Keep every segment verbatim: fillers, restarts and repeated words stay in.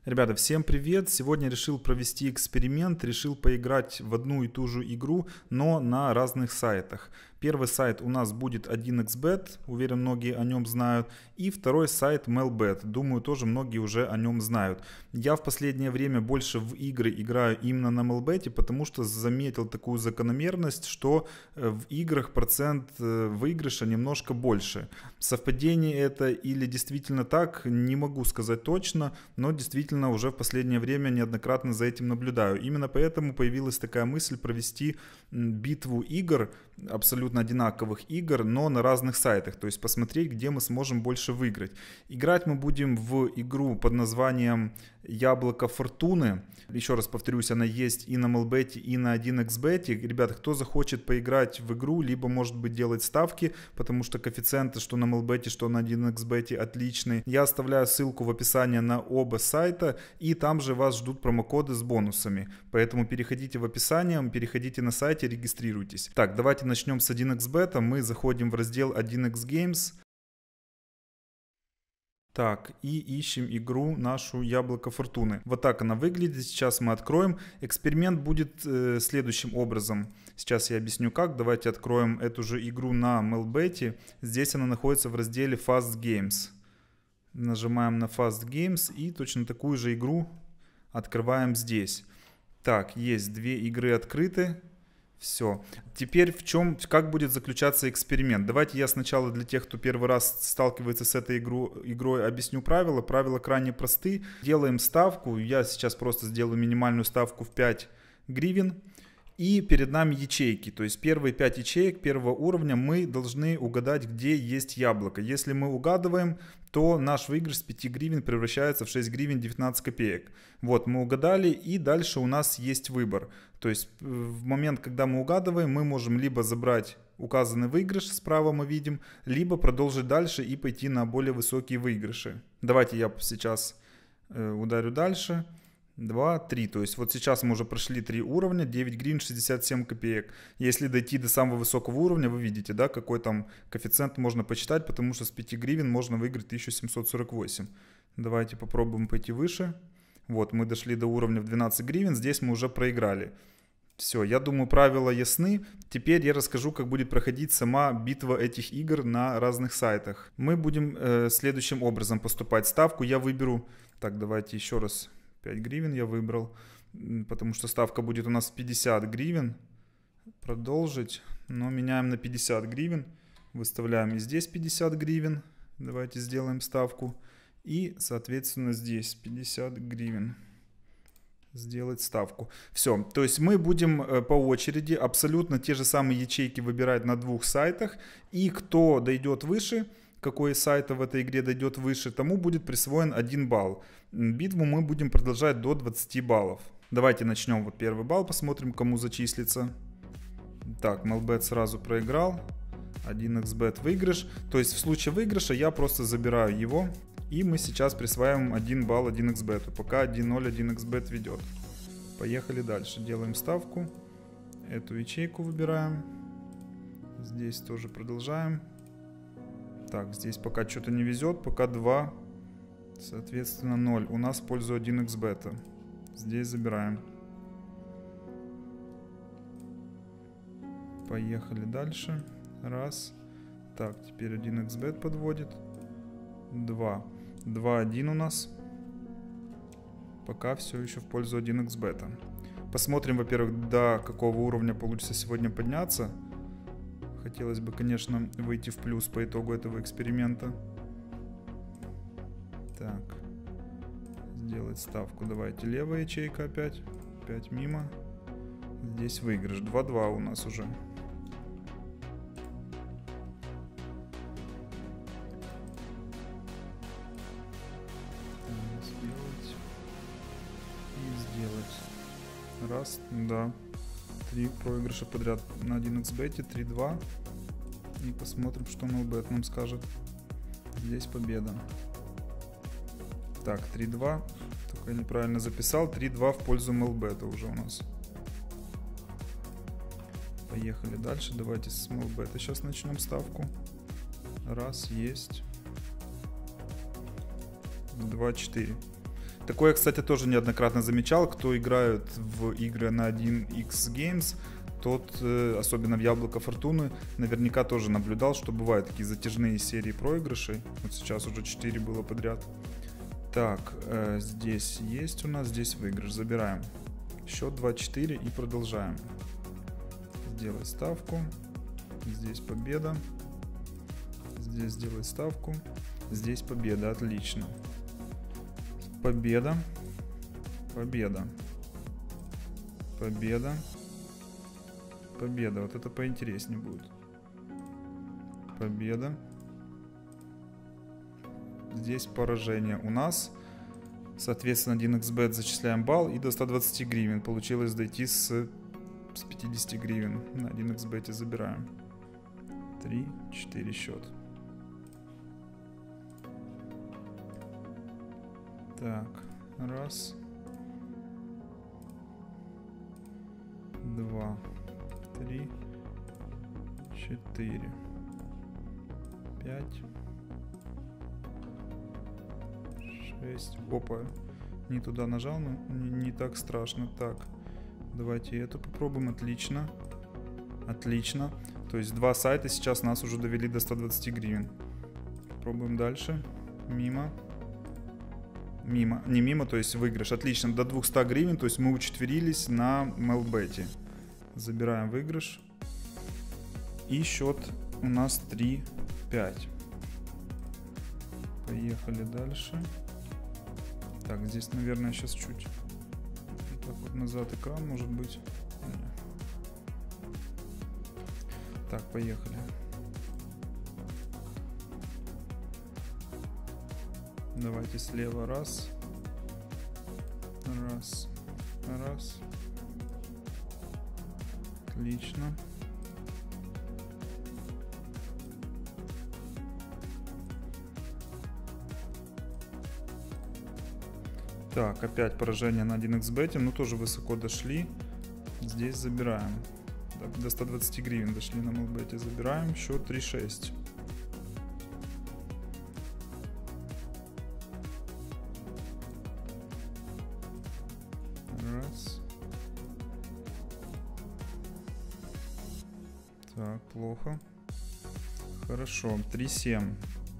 Ребята, всем привет! Сегодня решил провести эксперимент, решил поиграть в одну и ту же игру, но на разных сайтах. Первый сайт у нас будет один икс бет, уверен, многие о нем знают. И второй сайт мейлбет, думаю, тоже многие уже о нем знают. Я в последнее время больше в игры играю именно на мейлбете, потому что заметил такую закономерность, что в играх процент выигрыша немножко больше. Совпадение это или действительно так, не могу сказать точно, но действительно уже в последнее время неоднократно за этим наблюдаю. Именно поэтому появилась такая мысль провести битву игр, абсолютно одинаковых игр, но на разных сайтах, то есть посмотреть, где мы сможем больше выиграть. Играть мы будем в игру под названием Яблоко Фортуны. Еще раз повторюсь, она есть и на мейлбете, и на один икс бет. Ребята, кто захочет поиграть в игру, либо может быть делать ставки, потому что коэффициенты что на мейлбете, что на один икс бет отличные. Я оставляю ссылку в описании на оба сайта, и там же вас ждут промокоды с бонусами. Поэтому переходите в описание, переходите на сайте, регистрируйтесь. Так, давайте начнем с один икс бет. Мы заходим в раздел один икс геймс. Так, и ищем игру нашу Яблоко Фортуны. Вот так она выглядит. Сейчас мы откроем. Эксперимент будет э, следующим образом. Сейчас я объясню как. Давайте откроем эту же игру на мейлбете. Здесь она находится в разделе Fast Games. Нажимаем на Fast Games и точно такую же игру открываем здесь. Так, есть две игры открыты. Все. Теперь в чем, как будет заключаться эксперимент? Давайте я сначала для тех, кто первый раз сталкивается с этой игру, игрой, объясню правила. Правила крайне просты. Делаем ставку. Я сейчас просто сделаю минимальную ставку в пять гривен. И перед нами ячейки. То есть первые пять ячеек первого уровня мы должны угадать, где есть яблоко. Если мы угадываем, то наш выигрыш с пяти гривен превращается в шесть гривен девятнадцать копеек. Вот, мы угадали, и дальше у нас есть выбор. То есть в момент, когда мы угадываем, мы можем либо забрать указанный выигрыш, справа мы видим, либо продолжить дальше и пойти на более высокие выигрыши. Давайте я сейчас э, ударю дальше. два, три. То есть вот сейчас мы уже прошли три уровня, девять гривен шестьдесят семь копеек. Если дойти до самого высокого уровня, вы видите, да, какой там коэффициент можно посчитать, потому что с пяти гривен можно выиграть тысячу семьсот сорок восемь. Давайте попробуем пойти выше. Вот, мы дошли до уровня в двенадцать гривен, здесь мы уже проиграли. Все, я думаю, правила ясны. Теперь я расскажу, как будет проходить сама битва этих игр на разных сайтах. Мы будем э, следующим образом поступать. Ставку я выберу. Так, давайте еще раз. пять гривен я выбрал, потому что ставка будет у нас пятьдесят гривен. Продолжить, но меняем на пятьдесят гривен. Выставляем и здесь пятьдесят гривен. Давайте сделаем ставку. И, соответственно, здесь пятьдесят гривен. Сделать ставку. Все, то есть мы будем по очереди абсолютно те же самые ячейки выбирать на двух сайтах. И кто дойдет выше, какой из сайтов в этой игре дойдет выше, тому будет присвоен один балл. Битву мы будем продолжать до двадцати баллов. Давайте начнем. Вот первый балл, посмотрим, кому зачислится. Так, мейлбет сразу проиграл. один икс бет выигрыш. То есть в случае выигрыша я просто забираю его. И мы сейчас присваиваем один балл один икс бету. Пока один ноль один икс бет ведет. Поехали дальше. Делаем ставку. Эту ячейку выбираем. Здесь тоже продолжаем. Так, здесь пока что-то не везет, пока два, соответственно ноль. У нас в пользу один икс бета. Здесь забираем. Поехали дальше. Раз. Так, теперь один икс бет подводит. Два. два один у нас. Пока все еще в пользу один икс бета. Посмотрим, во-первых, до какого уровня получится сегодня подняться. Хотелось бы, конечно, выйти в плюс по итогу этого эксперимента. Так. Сделать ставку. Давайте левая ячейка опять. пять мимо. Здесь выигрыш. два-два у нас уже. Сделать. И сделать. Раз. Да. Три проигрыша подряд на один икс бет, три-два. И посмотрим, что мейлбет нам скажет. Здесь победа. Так, три-два. Только я неправильно записал. три-два в пользу мейлбета уже у нас. Поехали дальше. Давайте с мейлбета сейчас начнем ставку. Раз, есть. два-четыре. Такое, кстати, тоже неоднократно замечал. Кто играет в игры на один икс Games, тот, особенно в Яблоко Фортуны, наверняка тоже наблюдал, что бывают такие затяжные серии проигрышей. Вот сейчас уже четыре было подряд. Так, здесь есть у нас, здесь выигрыш. Забираем. Счет два-четыре и продолжаем. Сделай ставку. Здесь победа. Здесь сделай ставку. Здесь победа. Отлично. Победа. Победа. Победа. Победа. Вот это поинтереснее будет. Победа. Здесь поражение у нас. Соответственно, один икс бет зачисляем балл. И до ста двадцати гривен. Получилось дойти с, с пятидесяти гривен. На один икс бет забираем. три-четыре счет. Так. Раз. Два. Три. Четыре. Пять. Шесть. Опа. Не туда нажал, но не, не так страшно. Так. Давайте эту попробуем. Отлично. Отлично. То есть два сайта сейчас нас уже довели до ста двадцати гривен. Пробуем дальше. Мимо. Мимо. Не мимо, то есть выигрыш. Отлично. До двухсот гривен. То есть мы учетверились на Мелбете. Забираем выигрыш. И счет у нас три-пять. Поехали дальше. Так, здесь, наверное, сейчас чуть так вот назад экран, может быть. Так, поехали. Давайте слева. Раз. Раз. Раз. Отлично. Так, опять поражение на один икс бет. Ну, тоже высоко дошли. Здесь забираем. Так, до ста двадцати гривен дошли на Мелбете. Забираем. Счет три-шесть. Раз. Так, плохо. Хорошо. три-семь.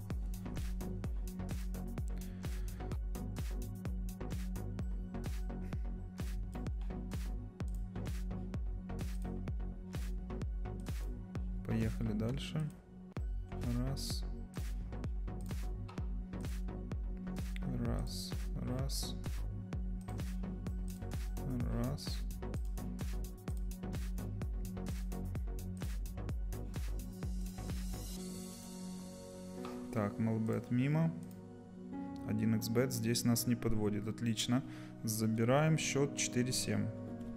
Поехали дальше. Раз. Раз. Раз. Раз. Так, Мелбет мимо. один икс бет здесь нас не подводит. Отлично. Забираем счет четыре-семь.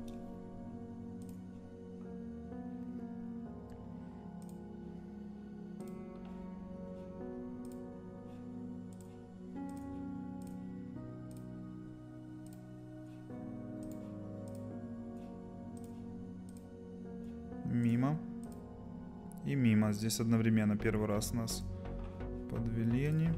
Мимо. И мимо. Здесь одновременно первый раз нас подвели они.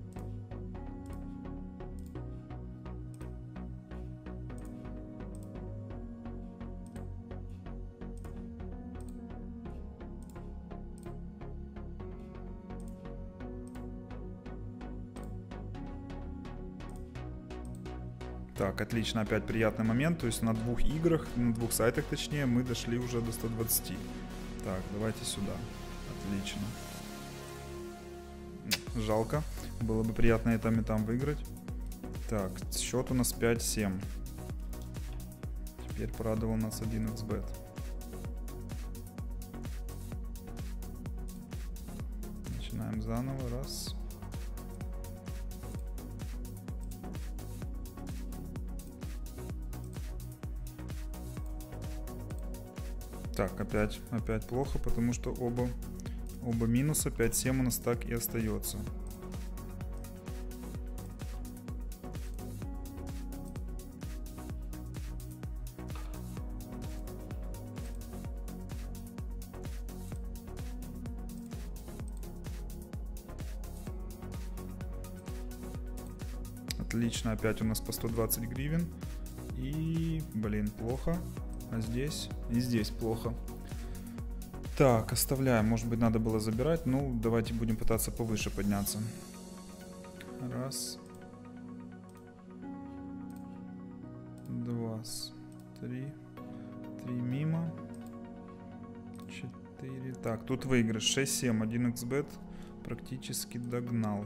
Так, отлично, опять приятный момент. То есть на двух играх, на двух сайтах точнее, мы дошли уже до ста двадцати. Так, давайте сюда. Отлично. Жалко. Было бы приятно и там, и там выиграть. Так, счет у нас пять-семь. Теперь порадовал нас один икс бет. Начинаем заново. Раз. Так, опять, опять плохо, потому что оба, оба минуса. пять-семь у нас так и остается. Отлично, опять у нас по сто двадцать гривен. И, блин, плохо. А здесь? И здесь плохо. Так, оставляем. Может быть, надо было забирать. Ну, давайте будем пытаться повыше подняться. Раз. Два. Три. Три мимо. Четыре. Так, тут выигрыш. шесть семь. один икс бет практически догнал.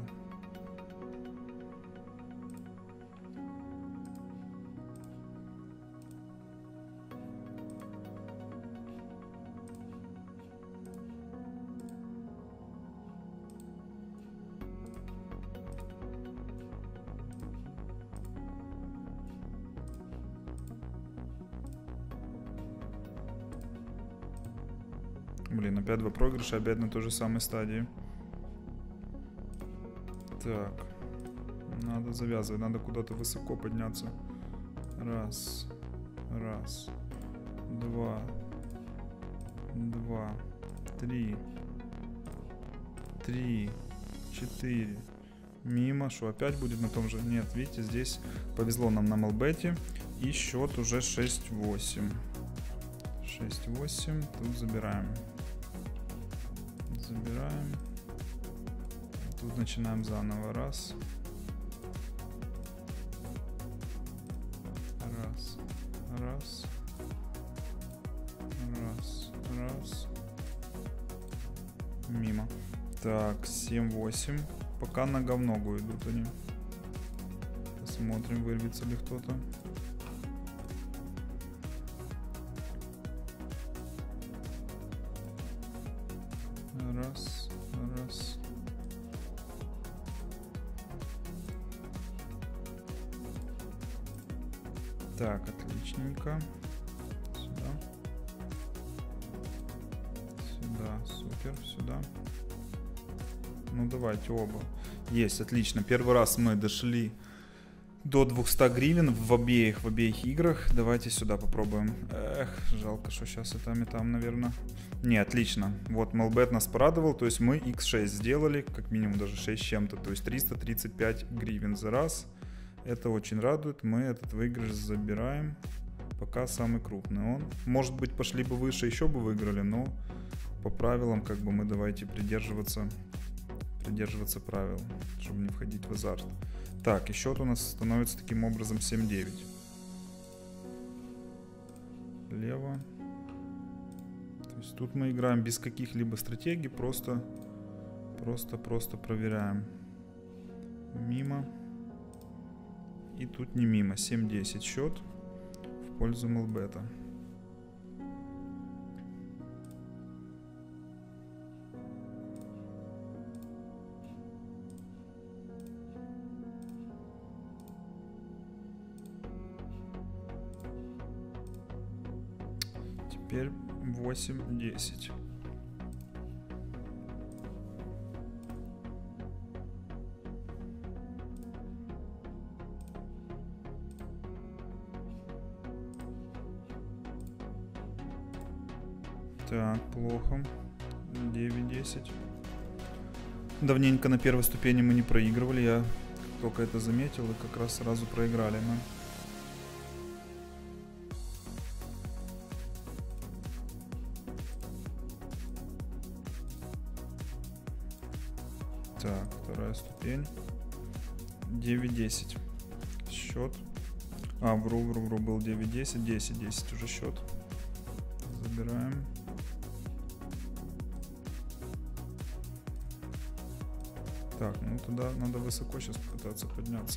Блин, опять два проигрыша, опять на той же самой стадии. Так. Надо завязывать, надо куда-то высоко подняться. Раз. Раз. Два. Два. Три. Три. Четыре. Мимо. Что, опять будет на том же? Нет, видите, здесь повезло нам на мелбете. И счет уже шесть восемь. шесть восемь. Тут забираем. Забираем. Тут начинаем заново. Раз. Раз. Раз. Раз. Раз. Мимо. Так, семь восемь. Пока на говногу идут они. Посмотрим, вырвется ли кто-то. Раз, раз. Так, отличненько. Сюда. Сюда, супер, сюда. Ну давайте оба. Есть, отлично. Первый раз мы дошли до двухсот гривен в обеих, в обеих играх. Давайте сюда попробуем. Эх, жалко, что сейчас и там, и там, наверное. Не, отлично. Вот мелбет нас порадовал. То есть мы икс шесть сделали, как минимум даже шесть с чем-то. То есть триста тридцать пять гривен за раз. Это очень радует. Мы этот выигрыш забираем. Пока самый крупный он. Может быть, пошли бы выше, еще бы выиграли. Но по правилам, как бы мы давайте придерживаться, придерживаться правил, чтобы не входить в азарт. Так, и счет у нас становится таким образом семь девять. Лево. То есть тут мы играем без каких-либо стратегий, просто, просто, просто проверяем. Мимо. И тут не мимо. семь десять счет в пользу мелбета. Теперь восемь десять. Так, плохо. девять десять. Давненько на первой ступени мы не проигрывали. Я только это заметил, и как раз сразу проиграли мы. Так, вторая ступень. девять десять. Счет. А, вру, вру, вру, был девять десять. десять десять уже счет. Забираем. Так, ну туда надо высоко сейчас пытаться подняться.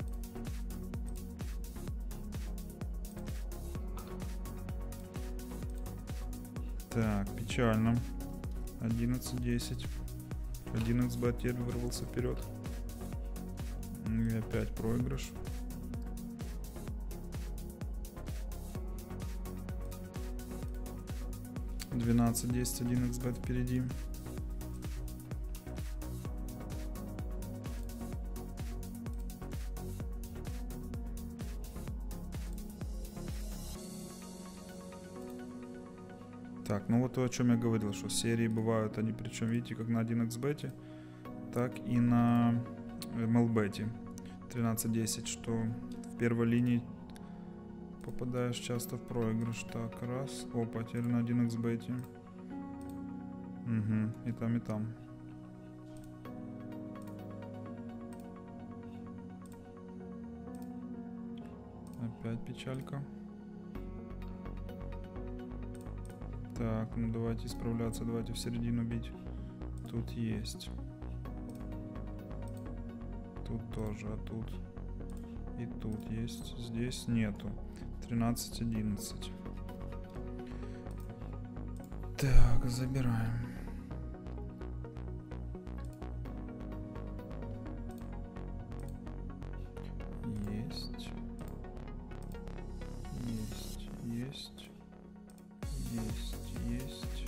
Так, печально. одиннадцать десять. один икс бет теперь вырвался вперед. И опять проигрыш. двенадцать десять, один икс бет впереди. Так, ну вот то, о чем я говорил, что серии бывают, они причем, видите, как на один икс бет, так и на мелбете. тринадцать десять, что в первой линии попадаешь часто в проигрыш. Так, раз. Опа, теперь на один икс бете. Угу, и там, и там. Опять печалька. Так, ну давайте исправляться, давайте в середину бить. Тут есть. Тут тоже, а тут и тут есть. Здесь нету. тринадцать одиннадцать. Так, забираем. Есть. Есть. Есть. Есть. Есть.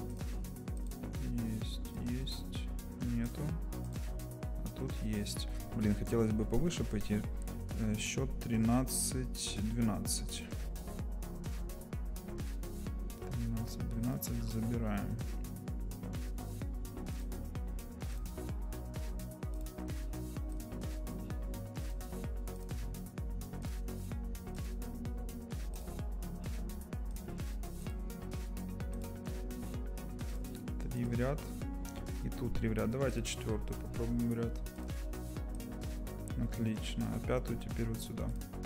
Есть. Есть. Нету. А тут есть. Блин, хотелось бы повыше пойти. Счет тринадцать двенадцать. тринадцать двенадцать забираем. Три в ряд. И тут три в ряд. Давайте четвертую попробуем в ряд. Отлично. А пятую теперь вот сюда.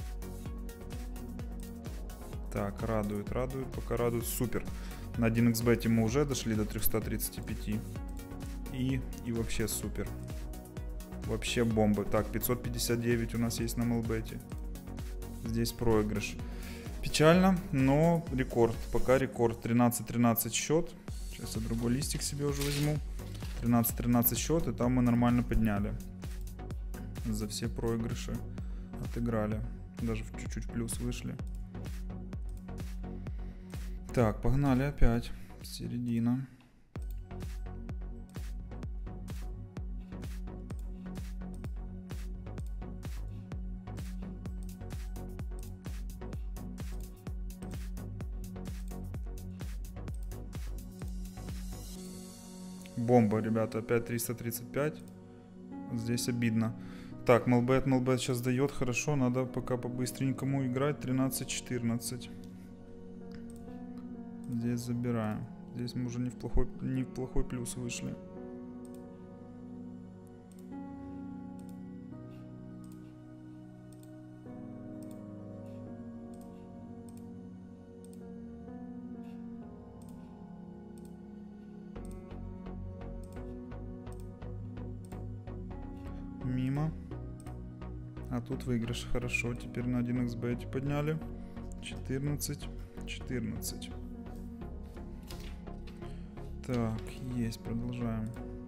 Так, радует, радует, пока радует. Супер. На один икс бете мы уже дошли до триста тридцать пять. И, и вообще супер. Вообще бомба. Так, пятьсот пятьдесят девять у нас есть на млбете. Здесь проигрыш. Печально, но рекорд. Пока рекорд. тринадцать тринадцать счет. Сейчас я другой листик себе уже возьму. тринадцать тринадцать счет, и там мы нормально подняли. За все проигрыши отыграли. Даже в чуть-чуть плюс вышли. Так, погнали опять. Середина. Бомба, ребята. Опять триста тридцать пять. Здесь обидно. Так, млбет, млбет сейчас дает. Хорошо, надо пока по-быстренькому играть. тринадцать четырнадцать. Здесь забираем. Здесь мы уже не в плохой, не в плохой плюс вышли. Мимо. А тут выигрыш. Хорошо. Теперь на один икс бете подняли. четырнадцать четырнадцать. Так, есть. Продолжаем.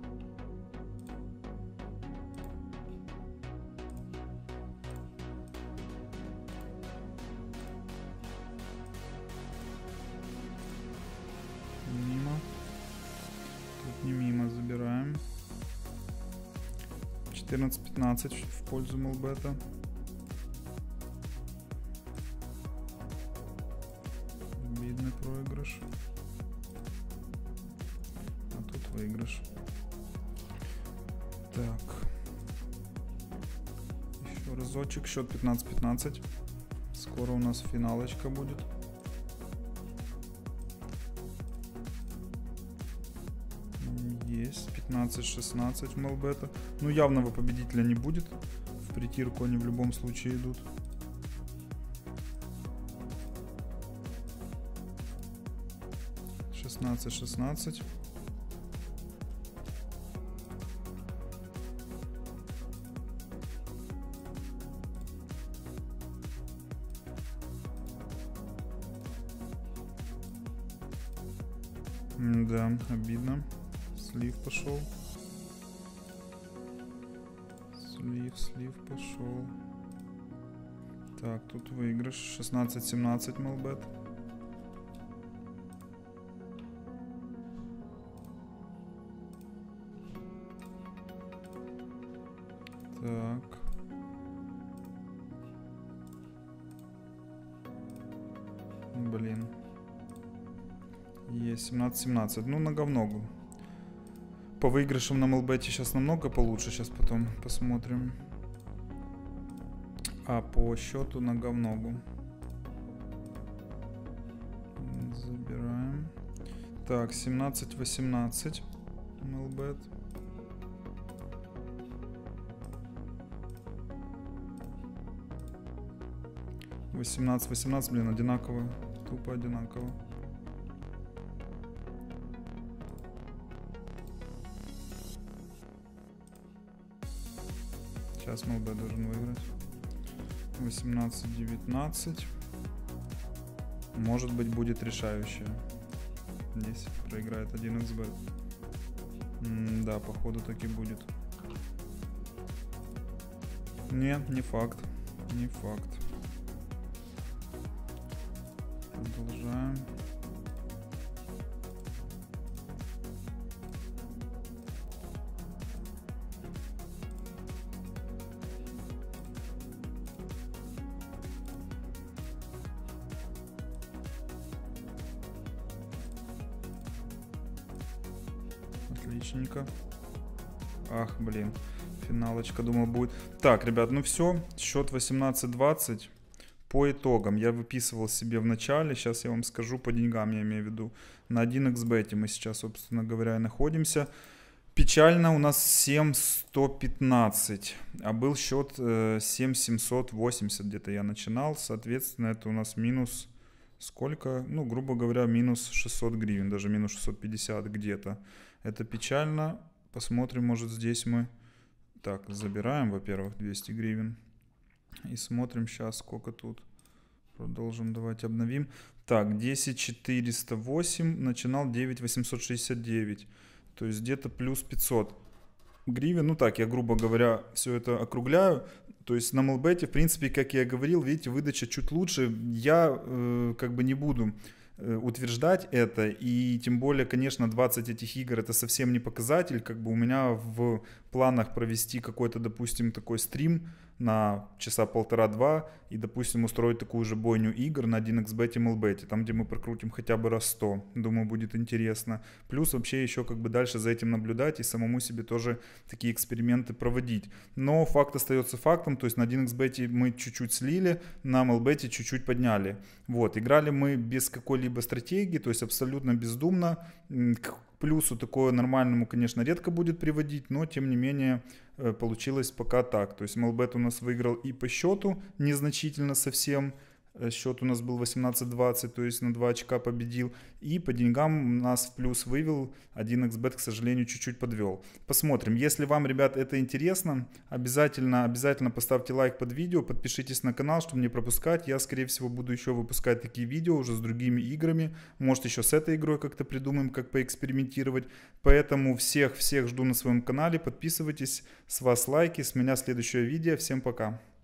Мимо. Тут не мимо. Забираем. четырнадцать пятнадцать в пользу млбета. Видный проигрыш. А тут выигрыш. Так. Еще разочек. Счет пятнадцать пятнадцать. Скоро у нас финалочка будет. Есть. пятнадцать шестнадцать млбета. Ну, явного победителя не будет. В притирку они в любом случае идут. шестнадцать шестнадцать. Да, обидно. Слив пошел. Слив, слив пошел. Так, тут выигрыш. шестнадцать семнадцать млбет. Так. Блин. Есть семнадцать семнадцать. Ну, на говногу. По выигрышам на млбете сейчас намного получше. Сейчас потом посмотрим. А, по счету нога в ногу. Забираем. Так, семнадцать восемнадцать. Мелбет. восемнадцать восемнадцать, блин, одинаково. Тупо одинаково. Сейчас Мелбет должен выиграть. восемнадцать девятнадцать. Может быть, будет решающее. Здесь проиграет один икс бет. М да, походу так и будет. Нет, не факт. Не факт. Продолжаем. Отличненько. Ах, блин. Финалочка, думал, будет. Так, ребят, ну все. Счет восемнадцать двадцать. По итогам я выписывал себе в начале. Сейчас я вам скажу по деньгам, я имею в виду. На один икс бет мы сейчас, собственно говоря, и находимся. Печально, у нас семь сто пятнадцать. А был счет семь семьсот восемьдесят где-то я начинал. Соответственно, это у нас минус... Сколько? Ну, грубо говоря, минус шестьсот гривен. Даже минус шестьсот пятьдесят где-то. Это печально. Посмотрим, может здесь мы... Так, забираем, во-первых, двести гривен. И смотрим сейчас, сколько тут. Продолжим, давайте обновим. Так, десять четыреста восемь. Начинал девять восемьсот шестьдесят девять. То есть где-то плюс пятьсот гривен. Ну так, я, грубо говоря, все это округляю. То есть на Мелбете, в принципе, как я говорил, видите, выдача чуть лучше. Я э, как бы не буду э, утверждать это. И тем более, конечно, двадцать этих игр это совсем не показатель. Как бы у меня в планах провести какой-то, допустим, такой стрим на часа полтора-два и, допустим, устроить такую же бойню игр на один икс бет и Мелбете, там, где мы прокрутим хотя бы раз сто. Думаю, будет интересно. Плюс вообще еще как бы дальше за этим наблюдать и самому себе тоже такие эксперименты проводить. Но факт остается фактом, то есть на один икс бет мы чуть-чуть слили, на Мелбете чуть-чуть подняли. Вот, играли мы без какой-либо стратегии, то есть абсолютно бездумно. К плюсу такое нормальному, конечно, редко будет приводить, но тем не менее получилось пока так. То есть Мелбет у нас выиграл и по счету незначительно совсем. Счет у нас был восемнадцать двадцать, то есть на два очка победил. И по деньгам нас в плюс вывел. один икс бет, к сожалению, чуть-чуть подвел. Посмотрим. Если вам, ребят, это интересно, обязательно, обязательно поставьте лайк под видео, подпишитесь на канал, чтобы не пропускать. Я, скорее всего, буду еще выпускать такие видео уже с другими играми. Может, еще с этой игрой как-то придумаем, как поэкспериментировать. Поэтому всех-всех жду на своем канале. Подписывайтесь. С вас лайки, с меня следующее видео. Всем пока.